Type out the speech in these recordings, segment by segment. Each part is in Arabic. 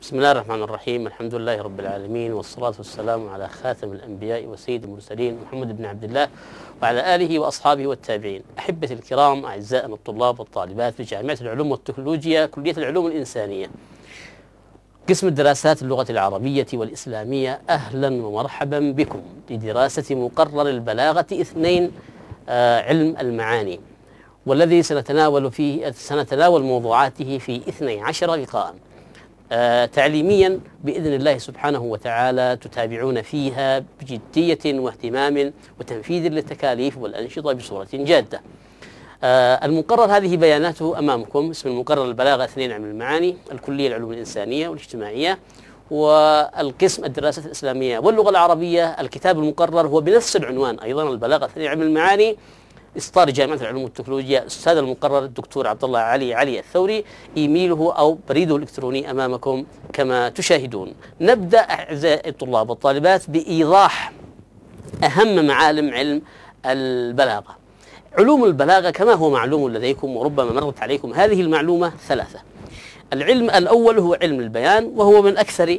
بسم الله الرحمن الرحيم. الحمد لله رب العالمين، والصلاة والسلام على خاتم الأنبياء وسيد المرسلين محمد بن عبد الله وعلى آله وأصحابه والتابعين. أحبتي الكرام، أعزائنا الطلاب والطالبات في جامعة العلوم والتكنولوجيا كلية العلوم الإنسانية قسم الدراسات اللغة العربية والإسلامية، أهلا ومرحبا بكم لدراسة مقرر البلاغة 2 علم المعاني، والذي سنتناول موضوعاته في 12 لقاء تعليميا بإذن الله سبحانه وتعالى، تتابعون فيها بجدية واهتمام وتنفيذ للتكاليف والأنشطة بصورة جادة. المقرر هذه بياناته أمامكم. اسم المقرر البلاغة 2 علم المعاني، الكلية العلوم الإنسانية والاجتماعية، والقسم الدراسات الإسلامية واللغة العربية. الكتاب المقرر هو بنفس العنوان أيضا، البلاغة 2 علم المعاني، إصدار جامعة العلوم والتكنولوجيا، أستاذ المقرر الدكتور عبد الله علي الثوري. إيميله أو بريده الإلكتروني أمامكم كما تشاهدون. نبدأ أعزائي الطلاب والطالبات بإيضاح أهم معالم علم البلاغة. علوم البلاغة كما هو معلوم لديكم وربما مرت عليكم هذه المعلومة 3. العلم الأول هو علم البيان، وهو من أكثر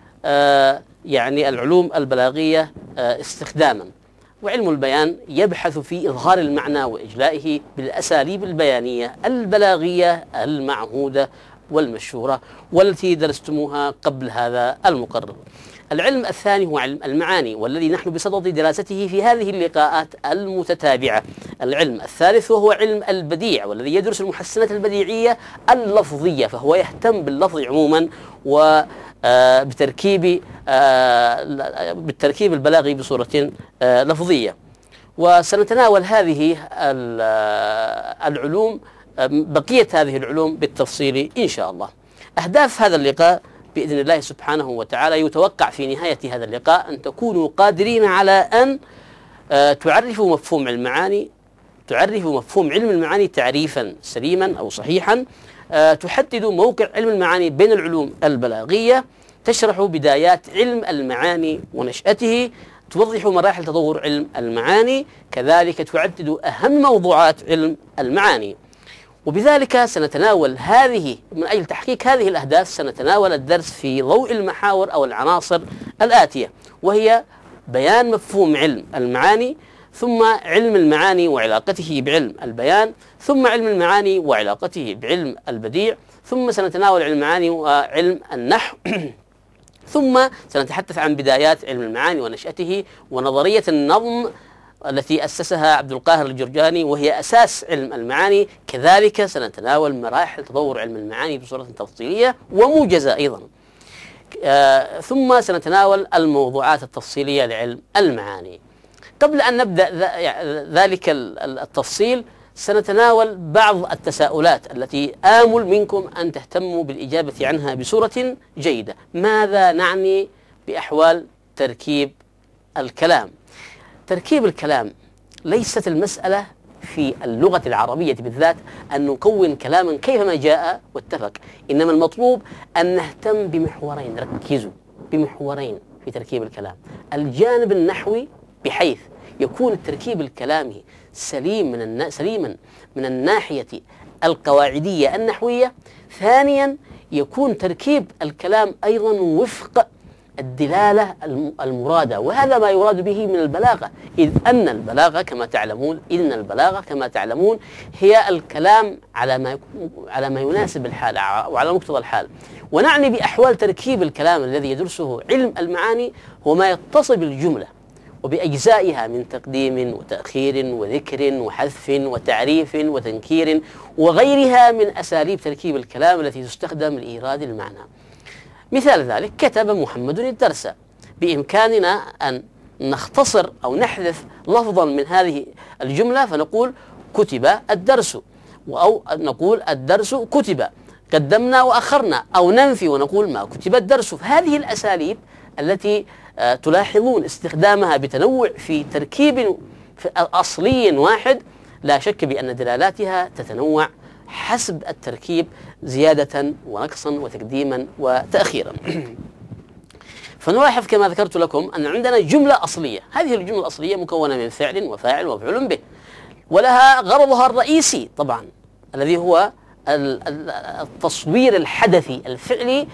العلوم البلاغية استخداما. وعلم البيان يبحث في إظهار المعنى وإجلائه بالأساليب البيانية البلاغية المعهودة والمشهورة والتي درستموها قبل هذا المقرر. العلم الثاني هو علم المعاني، والذي نحن بصدد دراسته في هذه اللقاءات المتتابعة. العلم الثالث وهو علم البديع، والذي يدرس المحسنات البديعية اللفظية، فهو يهتم باللفظ عموما بالتركيب البلاغي بصورة لفظية. وسنتناول هذه العلوم، بقية هذه العلوم بالتفصيل إن شاء الله. أهداف هذا اللقاء بإذن الله سبحانه وتعالى، يتوقع في نهاية هذا اللقاء أن تكونوا قادرين على أن تعرفوا مفهوم المعاني، تعرفوا مفهوم علم المعاني تعريفا سليما أو صحيحا، تحددوا موقع علم المعاني بين العلوم البلاغية، تشرحوا بدايات علم المعاني ونشأته، توضحوا مراحل تطور علم المعاني، كذلك تعددوا أهم موضوعات علم المعاني. وبذلك سنتناول من أجل تحقيق هذه الأهداف سنتناول الدرس في ضوء المحاور أو العناصر الآتية، وهي بيان مفهوم علم المعاني، ثم علم المعاني وعلاقته بعلم البيان، ثم علم المعاني وعلاقته بعلم البديع، ثم سنتناول علم المعاني وعلم النحو ثم سنتحدث عن بدايات علم المعاني ونشأته ونظرية النظم التي أسسها عبد القاهر الجرجاني وهي أساس علم المعاني. كذلك سنتناول مراحل تطور علم المعاني بصورة تفصيلية وموجزة أيضا. ثم سنتناول الموضوعات التفصيلية لعلم المعاني. قبل أن نبدأ ذلك التفصيل، سنتناول بعض التساؤلات التي آمل منكم أن تهتموا بالإجابة عنها بصورة جيدة. ماذا نعني بأحوال تركيب الكلام؟ تركيب الكلام ليست المسألة في اللغة العربية بالذات أن نكون كلاما كيفما جاء واتفق، إنما المطلوب أن نهتم بمحورين، ركزوا بمحورين في تركيب الكلام. الجانب النحوي، بحيث يكون التركيب الكلامي سليما من الناحية القواعدية النحوية. ثانيا، يكون تركيب الكلام أيضا وفق الدلالة المرادة، وهذا ما يراد به من البلاغة، إذ أن البلاغة كما تعلمون هي الكلام على ما يناسب الحال وعلى مقتضى الحال. ونعني بأحوال تركيب الكلام الذي يدرسه علم المعاني هو ما يتصل بالجملة وبأجزائها من تقديم وتأخير وذكر وحذف وتعريف وتنكير وغيرها من أساليب تركيب الكلام التي تستخدم لإيراد المعنى. مثال ذلك: كتب محمد الدرس. بإمكاننا أن نختصر أو نحذف لفظا من هذه الجملة فنقول كتب الدرس، أو نقول الدرس كتب، قدمنا وأخرنا، أو ننفي ونقول ما كتب الدرس. فهذه الأساليب التي تلاحظون استخدامها بتنوع في تركيب أصلي واحد، لا شك بأن دلالاتها تتنوع حسب التركيب زيادة ونقصا وتقديما وتأخيرا. فنلاحظ كما ذكرت لكم أن عندنا جملة أصلية. هذه الجملة الأصلية مكونة من فعل وفاعل ومفعول به، ولها غرضها الرئيسي طبعا الذي هو التصوير الحدثي الفعلي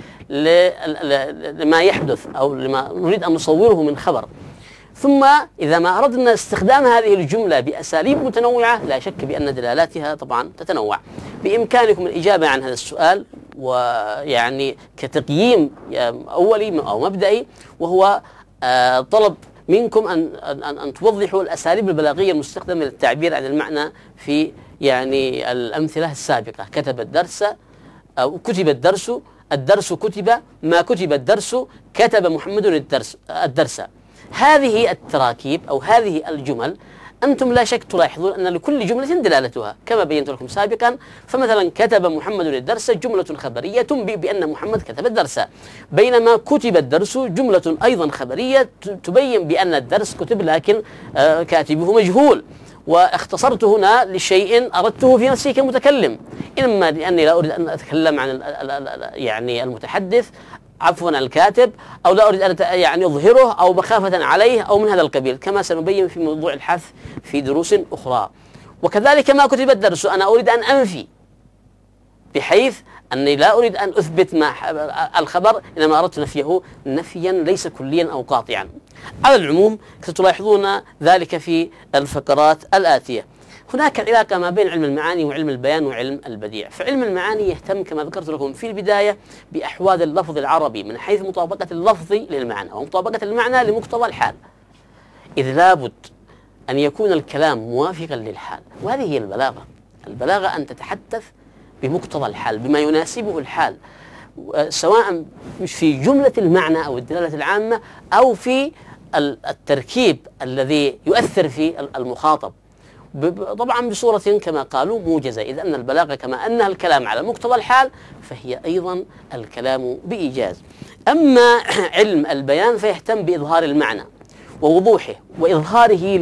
لما يحدث أو لما نريد أن نصوره من خبر. ثم إذا ما أردنا استخدام هذه الجملة بأساليب متنوعة لا شك بأن دلالاتها طبعا تتنوع. بإمكانكم الإجابة عن هذا السؤال، ويعني كتقييم أولي أو مبدئي، وهو طلب منكم أن توضحوا الأساليب البلاغية المستخدمة للتعبير عن المعنى في يعني الأمثلة السابقة. كتب الدرس أو كتب الدرس، الدرس كتب، ما كتب الدرس، كتب محمد الدرس. هذه التراكيب أو هذه الجمل أنتم لا شك تلاحظون أن لكل جملة دلالتها كما بينت لكم سابقا. فمثلا كتب محمد الدرس جملة خبرية تنبئ بأن محمد كتب الدرس، بينما كتب الدرس جملة أيضا خبرية تبين بأن الدرس كتب لكن كاتبه مجهول. واختصرت هنا لشيء أردته في نفسي كمتكلم، إما لأني لا أريد أن أتكلم عن يعني المتحدث عفوا الكاتب، أو لا أريد أن يعني أظهره، أو مخافة عليه، أو من هذا القبيل، كما سنبين في موضوع الحث في دروس أخرى. وكذلك ما كتب الدرس أنا أريد أن أنفي، بحيث أني لا أريد أن أثبت ما الخبر، إنما أردت نفيه نفيا ليس كليا أو قاطعا. على العموم ستلاحظون ذلك في الفقرات الآتية. هناك علاقة ما بين علم المعاني وعلم البيان وعلم البديع. فعلم المعاني يهتم كما ذكرت لكم في البداية بأحوال اللفظ العربي من حيث مطابقة اللفظ للمعنى ومطابقة المعنى لمقتضى الحال، إذ لابد أن يكون الكلام موافقا للحال، وهذه هي البلاغة. البلاغة أن تتحدث بمقتضى الحال، بما يناسبه الحال، سواء مش في جملة المعنى أو الدلالة العامة أو في التركيب الذي يؤثر في المخاطب، طبعا بصورة كما قالوا موجزة. إذ أن البلاغة كما أنها الكلام على مقتضى الحال فهي أيضا الكلام بإيجاز. أما علم البيان فيهتم بإظهار المعنى ووضوحه وإظهاره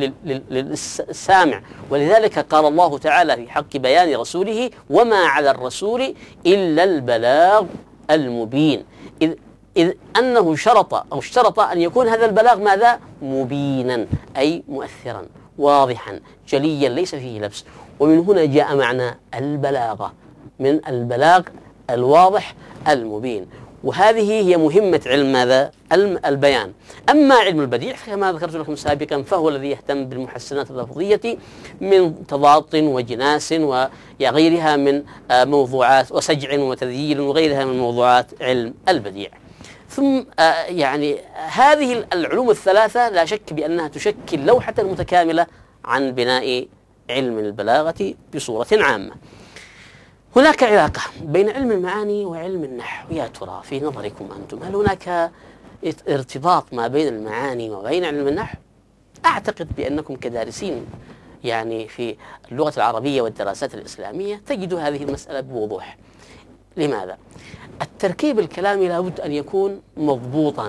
للسامع، ولذلك قال الله تعالى في حق بيان رسوله: وما على الرسول إلا البلاغ المبين، إذ أنه اشترط أن يكون هذا البلاغ ماذا؟ مبينا، أي مؤثرا واضحا جليا ليس فيه لبس. ومن هنا جاء معنى البلاغة، من البلاغ الواضح المبين. وهذه هي مهمة علم ماذا؟ علم البيان. أما علم البديع فكما ذكرت لكم سابقا فهو الذي يهتم بالمحسنات اللفظية من تضاد وجناس وغيرها من موضوعات، وسجع وتذييل وغيرها من موضوعات علم البديع. ثم يعني هذه العلوم الثلاثة لا شك بأنها تشكل لوحة متكاملة عن بناء علم البلاغة بصورة عامة. هناك علاقة بين علم المعاني وعلم النحو يا ترى في نظركم أنتم؟ هل هناك ارتباط ما بين المعاني وبين علم النحو؟ أعتقد بأنكم كدارسين يعني في اللغة العربية والدراسات الإسلامية تجدوا هذه المسألة بوضوح. لماذا؟ التركيب الكلامي لابد أن يكون مضبوطا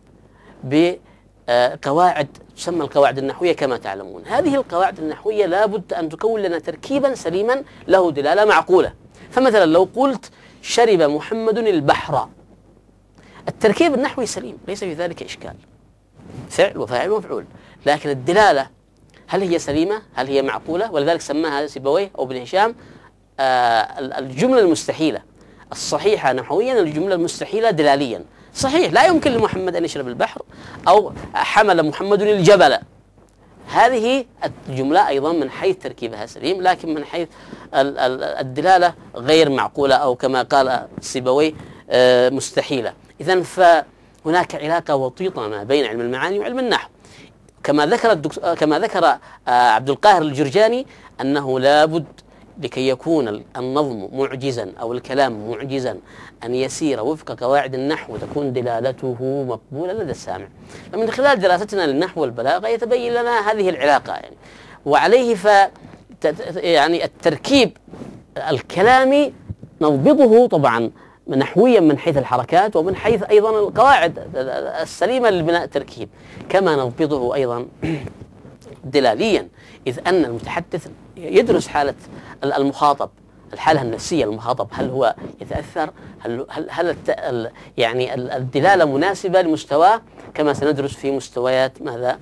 بقواعد تسمى القواعد النحوية كما تعلمون. هذه القواعد النحوية لابد أن تكون لنا تركيبا سليما له دلالة معقولة. فمثلا لو قلت شرب محمد البحر، التركيب النحوي سليم ليس في ذلك إشكال، فعل وفاعل ومفعول، لكن الدلالة هل هي سليمة؟ هل هي معقولة؟ ولذلك سماها سيبويه أو ابن هشام الجملة المستحيلة. الصحيحة نحويا الجملة المستحيلة دلاليا. صحيح لا يمكن لمحمد أن يشرب البحر، أو حمل محمد الجبل، هذه الجملة أيضا من حيث تركيبها سليم، لكن من حيث الدلالة غير معقولة، أو كما قال سيبويه مستحيلة. إذن فهناك علاقة وطيدة ما بين علم المعاني وعلم النحو. كما ذكر عبد القاهر الجرجاني أنه لابد لكي يكون النظم معجزا أو الكلام معجزا أن يسير وفق قواعد النحو وتكون دلالته مقبولة لدى السامع. ومن خلال دراستنا للنحو والبلاغة يتبين لنا هذه العلاقة يعني. وعليه يعني التركيب الكلامي نضبطه طبعا نحويا من حيث الحركات ومن حيث أيضا القواعد السليمة لبناء التركيب، كما نضبطه أيضا دلاليا، إذ أن المتحدث يدرس حالة المخاطب، الحالة النفسية للمخاطب، هل هو يتأثر، هل يعني الدلالة مناسبة لمستواه، كما سندرس في مستويات ماذا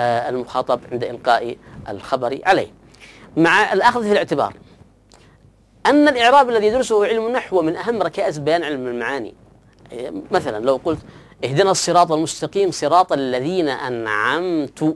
المخاطب عند إلقاء الخبر عليه، مع الأخذ في الاعتبار أن الإعراب الذي يدرسه علم النحو هو من أهم ركائز بيان علم المعاني. مثلا لو قلت اهدنا الصراط المستقيم صراط الذين أنعمت،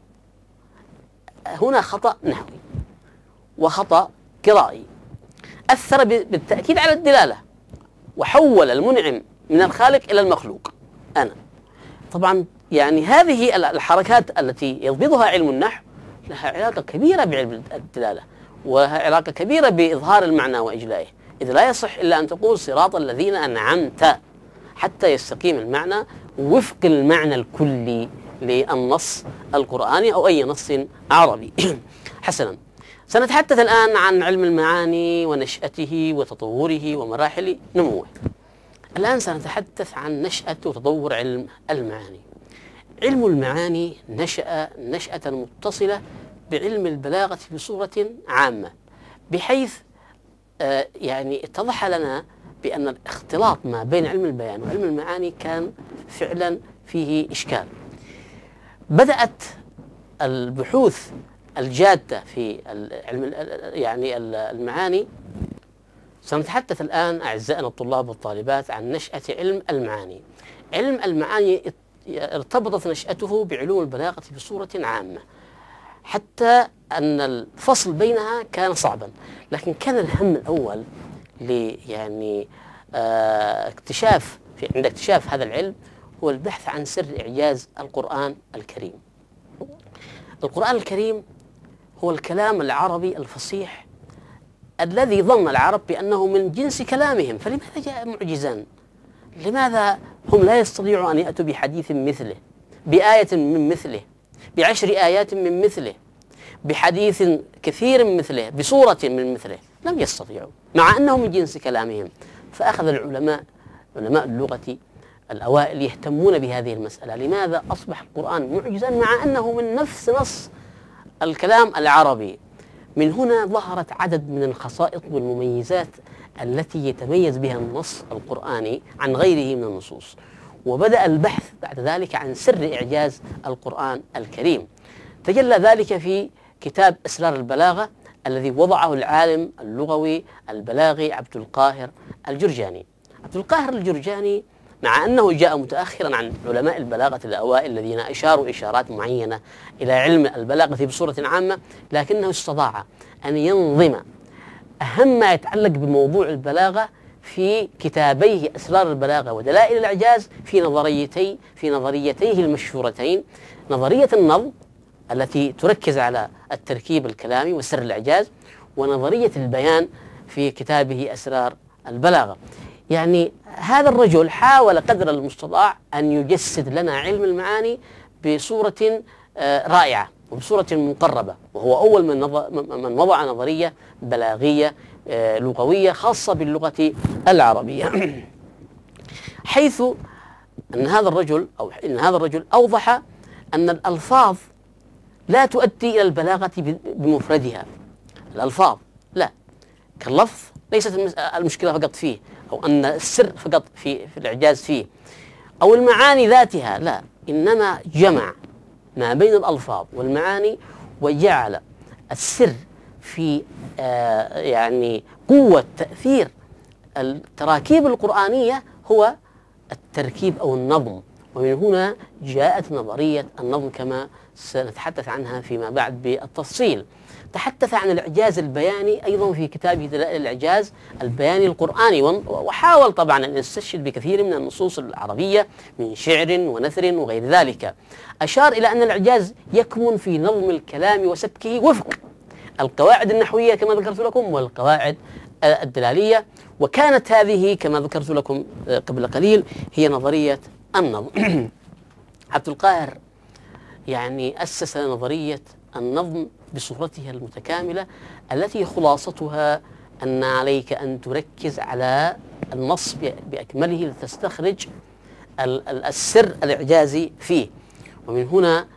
هنا خطأ نحوي وخطأ قرائي أثر بالتأكيد على الدلالة، وحول المنعم من الخالق إلى المخلوق أنا. طبعا يعني هذه الحركات التي يضبطها علم النحو لها علاقة كبيرة بعلم الدلالة، ولها علاقة كبيرة بإظهار المعنى وإجلائه، إذ لا يصح إلا أن تقول صراط الذين أنعمت حتى يستقيم المعنى وفق المعنى الكلي للنص القرآني أو أي نص عربي. حسنا، سنتحدث الآن عن علم المعاني ونشأته وتطوره ومراحل نموه. الآن سنتحدث عن نشأة وتطور علم المعاني. علم المعاني نشأ نشأة متصلة بعلم البلاغة بصورة عامة، بحيث يعني اتضح لنا بأن الاختلاط ما بين علم البيان وعلم المعاني كان فعلا فيه إشكال. بدأت البحوث الجادة في علم يعني المعاني. سنتحدث الآن أعزائنا الطلاب والطالبات عن نشأة علم المعاني. علم المعاني ارتبطت نشأته بعلوم البلاغة بصورة عامة، حتى أن الفصل بينها كان صعبا، لكن كان الهم الأول يعني عند اكتشاف هذا العلم هو البحث عن سر إعجاز القرآن الكريم. القرآن الكريم هو الكلام العربي الفصيح الذي ظن العرب بأنه من جنس كلامهم، فلماذا جاء معجزا؟ لماذا هم لا يستطيعوا أن يأتوا بحديث مثله، بآية من مثله، ب10 آيات من مثله، بحديث كثير من مثله، بصورة من مثله؟ لم يستطيعوا مع أنه من جنس كلامهم. فأخذ علماء اللغة الأوائل يهتمون بهذه المسألة، لماذا أصبح القرآن معجزا مع أنه من نفس نص الكلام العربي؟ من هنا ظهرت عدد من الخصائص والمميزات التي يتميز بها النص القرآني عن غيره من النصوص، وبدأ البحث بعد ذلك عن سر إعجاز القرآن الكريم. تجلى ذلك في كتاب أسرار البلاغة الذي وضعه العالم اللغوي البلاغي عبد القاهر الجرجاني. عبد القاهر الجرجاني مع أنه جاء متأخرا عن علماء البلاغة الأوائل الذين أشاروا إشارات معينة إلى علم البلاغة بصورة عامة، لكنه استطاع أن ينظم أهم ما يتعلق بموضوع البلاغة في كتابيه أسرار البلاغة ودلائل الإعجاز في نظريتيه المشهورتين: نظرية النظم التي تركز على التركيب الكلامي وسر الإعجاز، ونظرية البيان في كتابه أسرار البلاغة. يعني هذا الرجل حاول قدر المستطاع أن يجسد لنا علم المعاني بصورة رائعة وبصورة مقربة، وهو أول من وضع نظرية بلاغية لغوية خاصة باللغة العربية. حيث أن هذا الرجل أوضح أن الألفاظ لا تؤدي إلى البلاغة بمفردها. الألفاظ لا، كاللفظ ليست المشكلة فقط فيه، أو أن السر فقط في الإعجاز فيه، أو المعاني ذاتها، لا، إنما جمع ما بين الألفاظ والمعاني وجعل السر في يعني قوة تأثير التراكيب القرآنية هو التركيب أو النظم. ومن هنا جاءت نظرية النظم كما سنتحدث عنها فيما بعد بالتفصيل. تحدث عن الإعجاز البياني أيضا في كتابه دلائل الإعجاز البياني القرآني، وحاول طبعا أن يستشهد بكثير من النصوص العربية من شعر ونثر وغير ذلك. أشار إلى أن الإعجاز يكمن في نظم الكلام وسبكه وفق القواعد النحوية كما ذكرت لكم والقواعد الدلالية، وكانت هذه كما ذكرت لكم قبل قليل هي نظرية النظم. عبد القاهر يعني أسس نظرية النظم بصورتها المتكاملة التي خلاصتها أن عليك أن تركز على النص بأكمله لتستخرج السر الإعجازي فيه. ومن هنا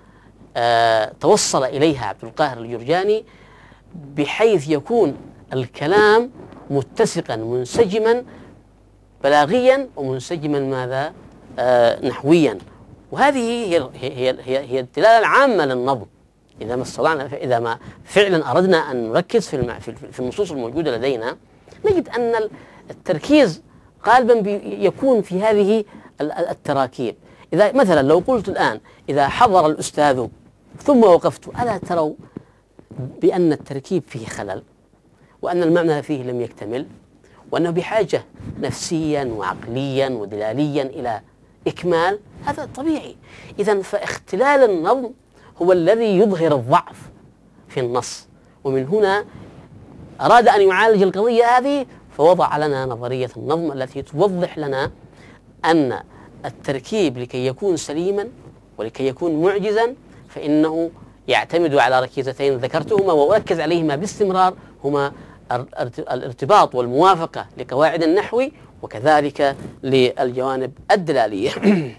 توصل إليها عبد القاهر الجرجاني بحيث يكون الكلام متسقا منسجما بلاغيا ومنسجما ماذا نحويا. وهذه هي الدلالة العامة للنظم. إذا ما فعلا أردنا أن نركز في النصوص الموجودة لدينا نجد أن التركيز غالبا يكون في هذه التراكيب. إذا مثلا لو قلت الآن إذا حضر الأستاذ ثم وقفت، ألا تروا بأن التركيب فيه خلل، وأن المعنى فيه لم يكتمل، وأنه بحاجة نفسيا وعقليا ودلاليا إلى إكمال؟ هذا طبيعي. إذن فاختلال النظم هو الذي يظهر الضعف في النص، ومن هنا أراد أن يعالج القضية هذه فوضع لنا نظرية النظم التي توضح لنا أن التركيب لكي يكون سليما ولكي يكون معجزا فإنه يعتمد على ركيزتين ذكرتهما وأركز عليهما باستمرار، هما الارتباط والموافقة لقواعد النحو وكذلك للجوانب الدلالية.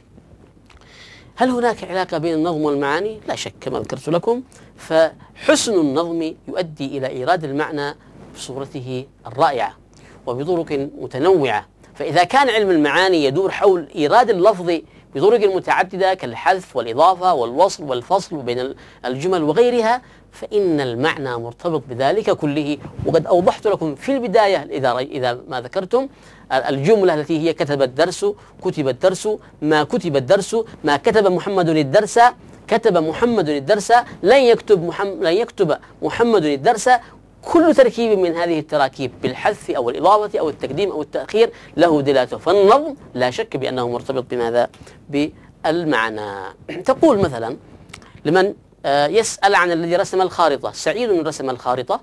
هل هناك علاقة بين النظم والمعاني؟ لا شك كما ذكرت لكم، فحسن النظم يؤدي إلى إيراد المعنى بصورته الرائعة وبطرق متنوعة. فإذا كان علم المعاني يدور حول إيراد اللفظ بطرق متعددة كالحذف والإضافة والوصل والفصل بين الجمل وغيرها، فإن المعنى مرتبط بذلك كله. وقد أوضحت لكم في البداية إذا ما ذكرتم الجملة التي هي كتب الدرس، كتب الدرس، ما كتب الدرس، ما كتب محمد الدرس، كتب محمد الدرس، لن يكتب محمد الدرس. كل تركيب من هذه التراكيب بالحذف أو الإضافة أو التقديم أو التأخير له دلالته. فالنظم لا شك بأنه مرتبط بماذا؟ بالمعنى. تقول مثلا لمن يسأل عن الذي رسم الخارطة: سعيد رسم الخارطة؟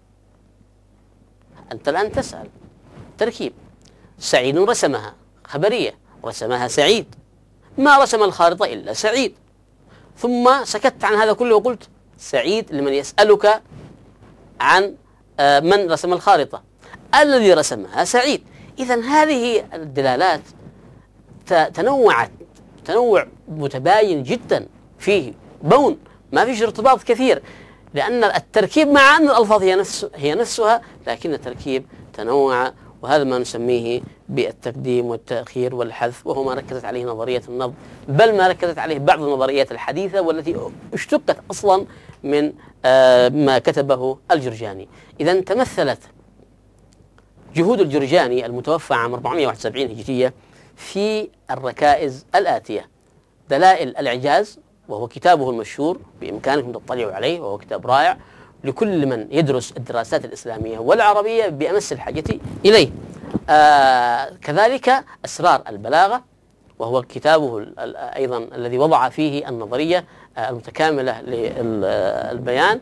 أنت الآن تسأل تركيب. سعيد رسمها خبرية، رسمها سعيد، ما رسم الخارطة إلا سعيد. ثم سكت عن هذا كله وقلت سعيد لمن يسألك عن من رسم الخارطة، الذي رسمها سعيد. إذن هذه الدلالات تنوعت تنوع متباين جدا، فيه بون، ما فيش ارتباط كثير، لأن التركيب مع أن الألفاظ هي نفسها لكن التركيب تنوع، وهذا ما نسميه بالتقديم والتأخير والحذف، وهو ما ركزت عليه نظرية النظم، بل ما ركزت عليه بعض النظريات الحديثة والتي اشتقت أصلا من ما كتبه الجرجاني. إذن تمثلت جهود الجرجاني المتوفى عام 471 هجرية في الركائز الآتية: دلائل الإعجاز، وهو كتابه المشهور بإمكانكم تطلعوا عليه، وهو كتاب رائع لكل من يدرس الدراسات الإسلامية والعربية بأمس الحاجة إليه. كذلك أسرار البلاغة، وهو كتابه أيضا الذي وضع فيه النظرية المتكاملة للبيان.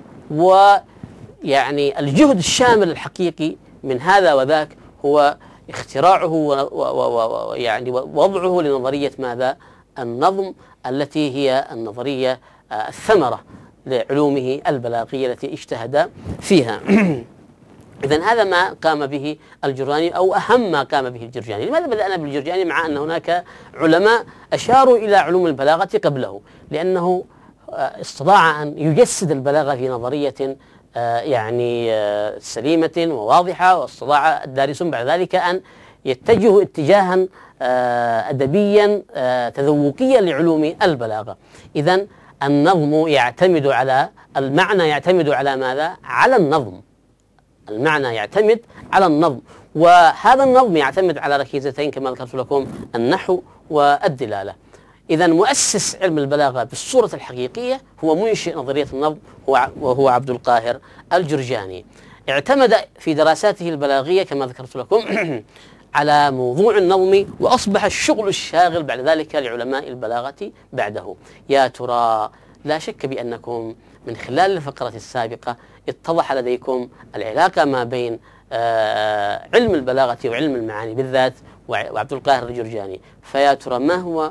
ويعني الجهد الشامل الحقيقي من هذا وذاك هو اختراعه ويعني وضعه لنظرية ماذا؟ النظم، التي هي النظرية الثمرة لعلومه البلاغية التي اجتهد فيها. إذن هذا ما قام به الجرجاني، أو أهم ما قام به الجرجاني. لماذا بدأنا بالجرجاني مع أن هناك علماء أشاروا إلى علوم البلاغة قبله؟ لأنه استطاع أن يجسد البلاغة في نظرية يعني سليمة وواضحة، واستطاع الدارسون بعد ذلك أن يتجهوا اتجاها أدبيا تذوقيا لعلوم البلاغة. إذن النظم يعتمد على المعنى، يعتمد على ماذا؟ على النظم. المعنى يعتمد على النظم، وهذا النظم يعتمد على ركيزتين كما ذكرت لكم: النحو والدلالة. إذن مؤسس علم البلاغة بالصورة الحقيقية هو منشئ نظرية النظم، وهو عبد القاهر الجرجاني. اعتمد في دراساته البلاغية كما ذكرت لكم على موضوع النظم، وأصبح الشغل الشاغل بعد ذلك لعلماء البلاغة بعده. يا ترى لا شك بأنكم من خلال الفقرة السابقة اتضح لديكم العلاقة ما بين علم البلاغة وعلم المعاني بالذات وعبد القاهر الجرجاني. فيا ترى ما هو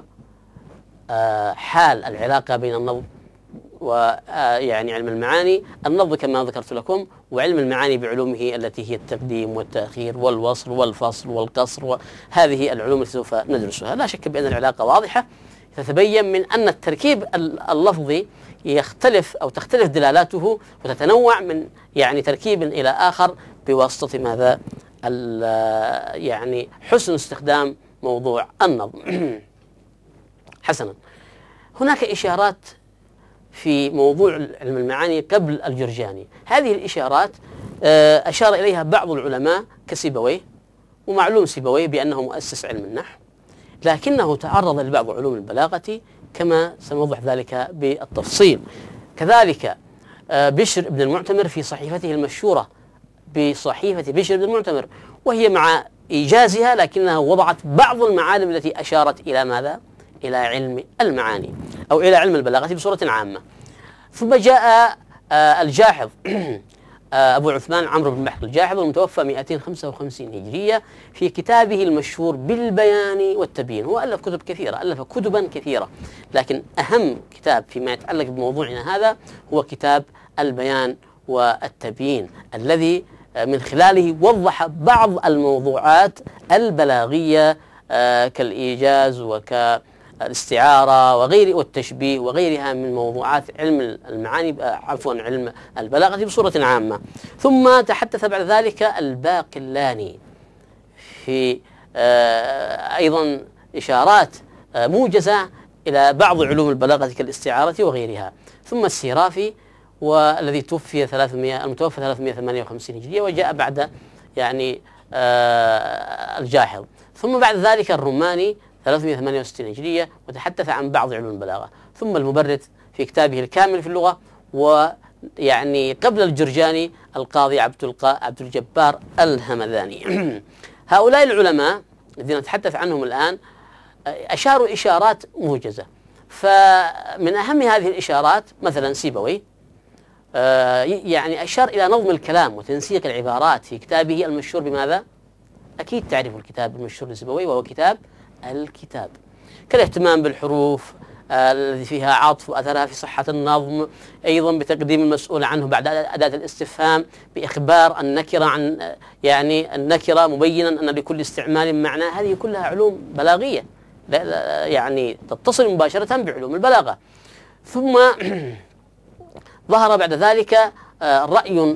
حال العلاقة بين النظم ويعني علم المعاني؟ النظم كما ذكرت لكم، وعلم المعاني بعلومه التي هي التقديم والتأخير والوصل والفصل والقصر، وهذه العلوم التي سوف ندرسها. لا شك بأن العلاقة واضحة، تتبين من أن التركيب اللفظي يختلف أو تختلف دلالاته وتتنوع من يعني تركيب إلى آخر بواسطة ماذا؟ يعني حسن استخدام موضوع النظم. حسنا، هناك إشارات في موضوع علم المعاني قبل الجرجاني. هذه الإشارات أشار إليها بعض العلماء كسيبويه، ومعلوم سيبويه بأنه مؤسس علم النحو، لكنه تعرض لبعض علوم البلاغة كما سنوضح ذلك بالتفصيل. كذلك بشر بن المعتمر في صحيفته المشهورة بصحيفة بشر بن المعتمر، وهي مع إيجازها لكنها وضعت بعض المعالم التي أشارت إلى ماذا؟ إلى علم المعاني أو إلى علم البلاغة بصورة عامة. ثم جاء الجاحظ أبو عثمان عمرو بن بحر الجاحظ المتوفى 255 هجرية في كتابه المشهور بالبيان والتبيين. هو ألف كتب كثيرة، ألف كتبا كثيرة، لكن أهم كتاب فيما يتعلق بموضوعنا هذا هو كتاب البيان والتبيين، الذي من خلاله وضح بعض الموضوعات البلاغية كالإيجاز وكالاستعارة وغير والتشبيه وغيرها من موضوعات علم المعاني علم البلاغة بصورة عامة. ثم تحدث بعد ذلك الباقلاني في أيضا إشارات موجزة إلى بعض علوم البلاغة كالاستعارة وغيرها. ثم السيرافي والذي توفي المتوفى 358 هجرية وجاء بعد يعني الجاحظ. ثم بعد ذلك الرماني 368 هجرية وتحدث عن بعض علوم البلاغة. ثم المبرد في كتابه الكامل في اللغة، ويعني قبل الجرجاني القاضي عبد الجبار الهمذاني. هؤلاء العلماء الذين نتحدث عنهم الآن أشاروا إشارات موجزة، فمن أهم هذه الإشارات مثلا سيبويه يعني أشار إلى نظم الكلام وتنسيق العبارات في كتابه المشهور بماذا؟ أكيد تعرفوا الكتاب المشهور لسيبويه، وهو كتاب الكتاب. كالاهتمام بالحروف الذي فيها عطف وأثرها في صحة النظم، أيضا بتقديم المسؤول عنه بعد أداة الاستفهام، بإخبار النكرة عن يعني النكرة مبينا أن لكل استعمال معنى. هذه كلها علوم بلاغية يعني تتصل مباشرة بعلوم البلاغة. ثم ظهر بعد ذلك رأي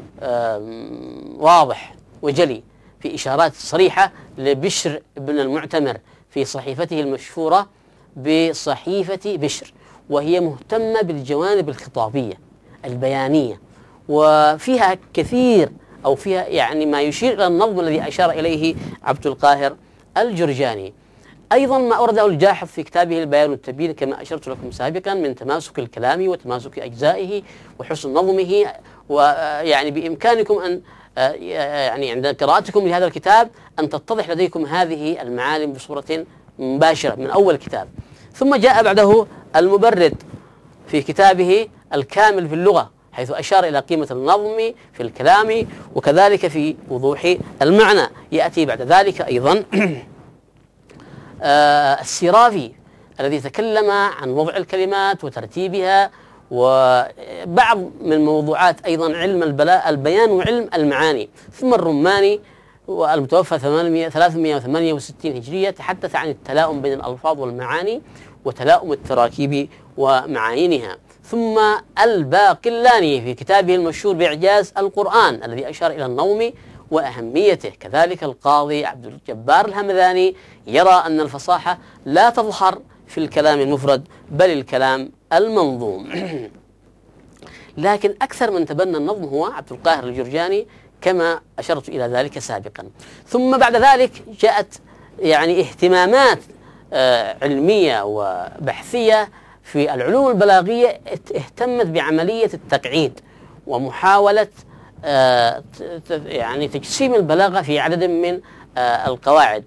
واضح وجلي في إشارات صريحة لبشر بن المعتمر في صحيفته المشهورة بصحيفة بشر، وهي مهتمة بالجوانب الخطابية البيانية، وفيها كثير أو فيها يعني ما يشير إلى النظم الذي أشار إليه عبد القاهر الجرجاني. أيضا ما أورده الجاحظ في كتابه البيان والتبيين كما أشرت لكم سابقا من تماسك الكلام وتماسك أجزائه وحسن نظمه. ويعني بإمكانكم أن يعني عند قراءتكم لهذا الكتاب أن تتضح لديكم هذه المعالم بصورة مباشرة من أول الكتاب. ثم جاء بعده المبرد في كتابه الكامل في اللغة، حيث أشار إلى قيمة النظم في الكلام وكذلك في وضوح المعنى. يأتي بعد ذلك أيضا السيرافي الذي تكلم عن وضع الكلمات وترتيبها وبعض من موضوعات أيضا علم البيان وعلم المعاني. ثم الرماني والمتوفى 368 هجرية تحدث عن التلاؤم بين الألفاظ والمعاني وتلاؤم التراكيب ومعانيها. ثم الباقلاني في كتابه المشهور بإعجاز القرآن الذي أشار إلى النظم وأهميته. كذلك القاضي عبد الجبار الهمذاني يرى أن الفصاحة لا تظهر في الكلام المفرد بل الكلام المنظوم. لكن أكثر من تبنى النظم هو عبد القاهر الجرجاني كما أشرت إلى ذلك سابقا. ثم بعد ذلك جاءت يعني اهتمامات علمية وبحثية في العلوم البلاغية، اهتمت بعملية التقعيد ومحاولة يعني تجسيم البلاغة في عدد من القواعد.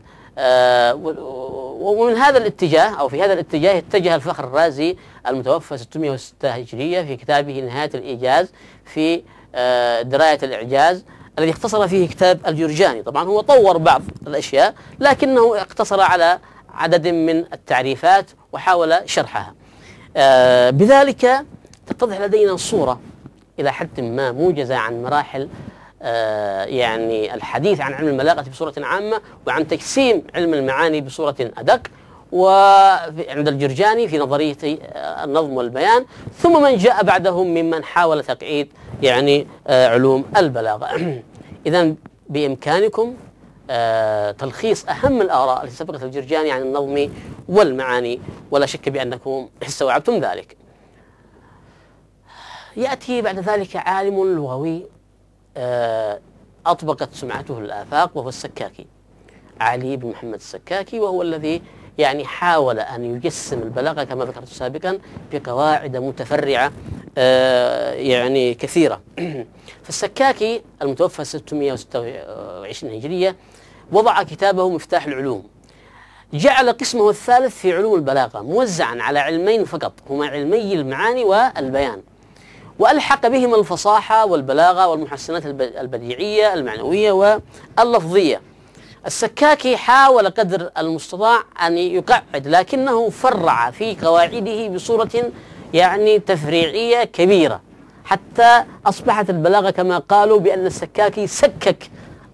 ومن هذا الاتجاه أو في هذا الاتجاه اتجه الفخر الرازي المتوفى 606 هجرية في كتابه نهاية الإيجاز في دراية الإعجاز الذي اختصر فيه كتاب الجرجاني. طبعا هو طور بعض الأشياء لكنه اقتصر على عدد من التعريفات وحاول شرحها. بذلك تتضح لدينا صورة إلى حد ما موجزة عن مراحل يعني الحديث عن علم البلاغة بصورة عامة وعن تجسيم علم المعاني بصورة أدق، وعند الجرجاني في نظرية النظم والبيان، ثم من جاء بعدهم ممن حاول تقعيد يعني علوم البلاغة. إذن بإمكانكم تلخيص أهم الآراء التي سبقت الجرجاني عن النظم والمعاني، ولا شك بأنكم استوعبتم ذلك. يأتي بعد ذلك عالم لغوي أطبقت سمعته الآفاق، وهو السكاكي، علي بن محمد السكاكي، وهو الذي يعني حاول أن يجسم البلاغة كما ذكرت سابقا بقواعد متفرعة يعني كثيرة. فالسكاكي المتوفى 626 هجرية وضع كتابه مفتاح العلوم، جعل قسمه الثالث في علوم البلاغة موزعا على علمين فقط، هما علمي المعاني والبيان، وألحق بهما الفصاحة والبلاغة والمحسنات البديعية المعنوية واللفظية. السكاكي حاول قدر المستطاع أن يقعد، لكنه فرع في قواعده بصورة يعني تفريعية كبيرة، حتى أصبحت البلاغة كما قالوا بأن السكاكي سكك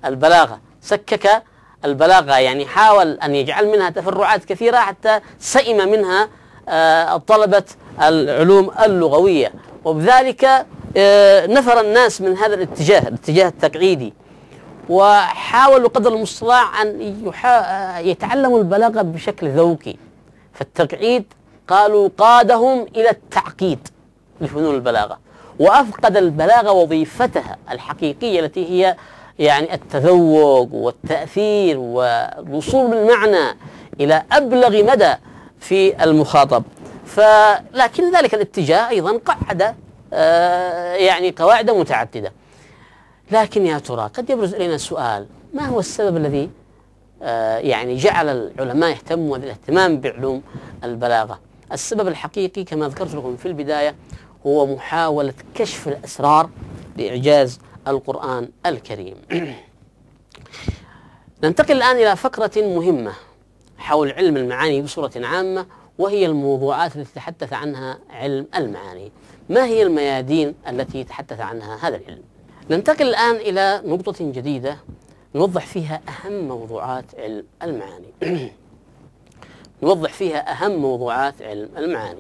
البلاغة، يعني حاول أن يجعل منها تفرعات كثيرة حتى سئم منها طلبة العلوم اللغوية، وبذلك نفر الناس من هذا الاتجاه التقعيدي، وحاولوا قدر المستطاع أن يتعلموا البلاغة بشكل ذوقي. فالتقعيد قالوا قادهم إلى التعقيد لفنون البلاغة، وأفقد البلاغة وظيفتها الحقيقية التي هي يعني التذوق والتأثير والوصول بالمعنى إلى أبلغ مدى في المخاطب. لكن ذلك الاتجاه أيضا قعد يعني قواعد متعددة. لكن يا ترى قد يبرز إلينا السؤال: ما هو السبب الذي يعني جعل العلماء يهتموا الاهتمام بعلوم البلاغة؟ السبب الحقيقي كما ذكرت لكم في البداية هو محاولة كشف الأسرار لإعجاز القرآن الكريم. ننتقل الآن إلى فقرة مهمة حول علم المعاني بصورة عامة، وهي الموضوعات التي تحدث عنها علم المعاني. ما هي الميادين التي تحدث عنها هذا العلم؟ ننتقل الآن إلى نقطة جديدة نوضح فيها أهم موضوعات علم المعاني. نوضح فيها أهم موضوعات علم المعاني.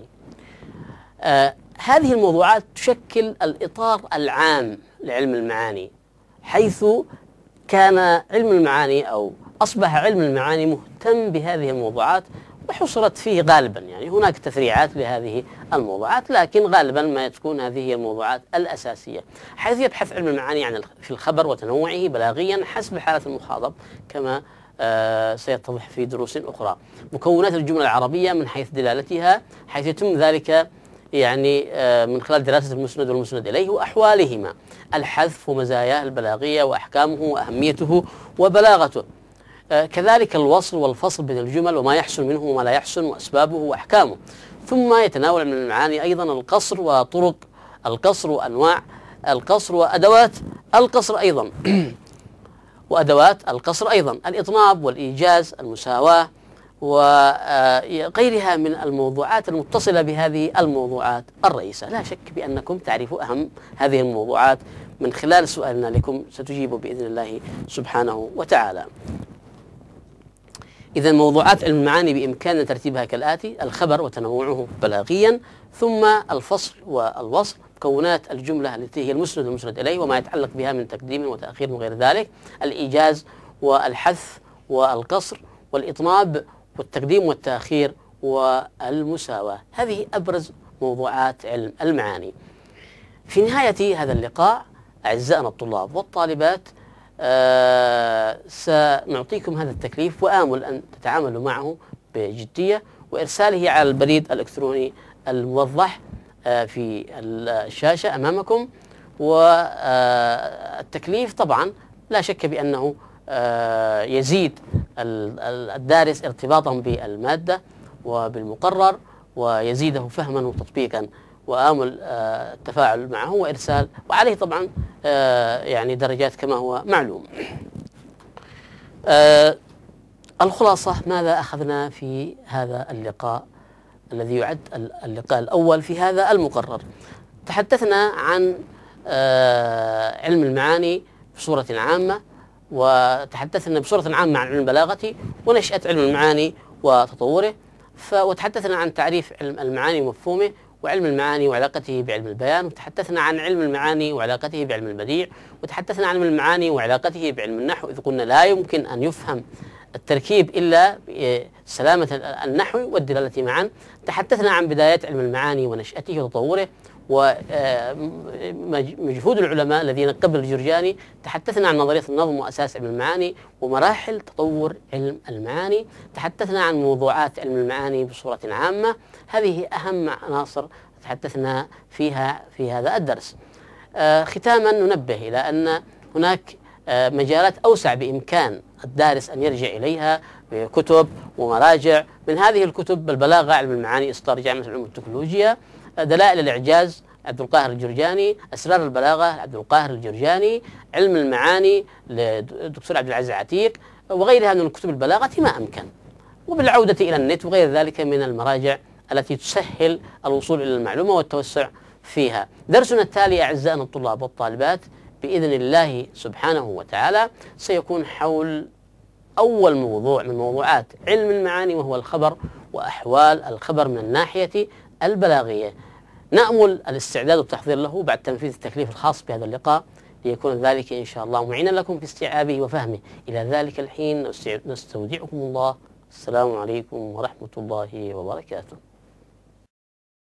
هذه الموضوعات تشكل الإطار العام لعلم المعاني، حيث كان علم المعاني أو أصبح علم المعاني مهتم بهذه الموضوعات وحصرت فيه غالبا، يعني هناك تفريعات لهذه الموضوعات، لكن غالبا ما تكون هذه هي الموضوعات الأساسية، حيث يبحث علم المعاني عن في الخبر وتنوعه بلاغيا حسب حالة المخاطب، كما سيتضح في دروس أخرى. مكونات الجملة العربية من حيث دلالتها، حيث يتم ذلك يعني من خلال دراسة المسند والمسند إليه وأحوالهما، الحذف ومزاياه البلاغية وأحكامه وأهميته وبلاغته، كذلك الوصل والفصل بين الجمل وما يحسن منه وما لا يحسن وأسبابه وأحكامه. ثم يتناول من المعاني أيضا القصر وطرق القصر وأنواع القصر وأدوات القصر أيضا الإطناب والإيجاز، المساواة، وغيرها من الموضوعات المتصلة بهذه الموضوعات الرئيسة. لا شك بأنكم تعرفوا أهم هذه الموضوعات من خلال سؤالنا لكم ستجيبوا بإذن الله سبحانه وتعالى. إذا موضوعات علم المعاني بإمكاننا ترتيبها كالآتي: الخبر وتنوعه بلاغيا، ثم الفصل والوصل، مكونات الجملة التي هي المسند والمسند إليه وما يتعلق بها من تقديم وتأخير وغير ذلك، الإيجاز والحذف والقصر والإطناب والتقديم والتأخير والمساواة. هذه أبرز موضوعات علم المعاني. في نهاية هذا اللقاء أعزائنا الطلاب والطالبات، سنعطيكم هذا التكليف، وآمل أن تتعاملوا معه بجدية وإرساله على البريد الإلكتروني الموضح في الشاشة أمامكم. والتكليف طبعا لا شك بأنه يزيد الدارس ارتباطا بالمادة وبالمقرر، ويزيده فهما وتطبيقا، وآمل التفاعل معه وإرسال، وعليه طبعا يعني درجات كما هو معلوم. الخلاصة: ماذا أخذنا في هذا اللقاء الذي يعد اللقاء الأول في هذا المقرر؟ تحدثنا عن علم المعاني بصورة عامة، وتحدثنا بصورة عامة عن علم البلاغة ونشأة علم المعاني وتطوره، وتحدثنا عن تعريف علم المعاني ومفهومه، وعلم المعاني وعلاقته بعلم البيان، وتحدثنا عن علم المعاني وعلاقته بعلم البديع، وتحدثنا عن علم المعاني وعلاقته بعلم النحو، إذ قلنا لا يمكن أن يفهم التركيب إلا بسلامة النحو والدلالة معا. تحدثنا عن بدايات علم المعاني ونشأته وتطوره، ومجهود العلماء الذين قبل الجرجاني. تحدثنا عن نظرية النظم وأساس علم المعاني ومراحل تطور علم المعاني، تحدثنا عن موضوعات علم المعاني بصورة عامة. هذه أهم عناصر تحدثنا فيها في هذا الدرس. ختاما ننبه إلى أن هناك مجالات أوسع بإمكان الدارس أن يرجع إليها بكتب ومراجع. من هذه الكتب: البلاغة، علم المعاني، إصدار جامعة العلوم والتكنولوجيا، دلائل الإعجاز عبد القاهر الجرجاني، أسرار البلاغة عبد القاهر الجرجاني، علم المعاني للدكتور عبد العزيز عتيق، وغيرها من كتب البلاغة ما أمكن، وبالعودة إلى النت وغير ذلك من المراجع التي تسهل الوصول إلى المعلومة والتوسع فيها. درسنا التالي أعزائنا الطلاب والطالبات بإذن الله سبحانه وتعالى سيكون حول أول موضوع من موضوعات علم المعاني، وهو الخبر وأحوال الخبر من الناحية البلاغية. نأمل الاستعداد والتحضير له بعد تنفيذ التكليف الخاص بهذا اللقاء، ليكون ذلك إن شاء الله معينا لكم في استيعابه وفهمه. إلى ذلك الحين نستودعكم الله. السلام عليكم ورحمة الله وبركاته.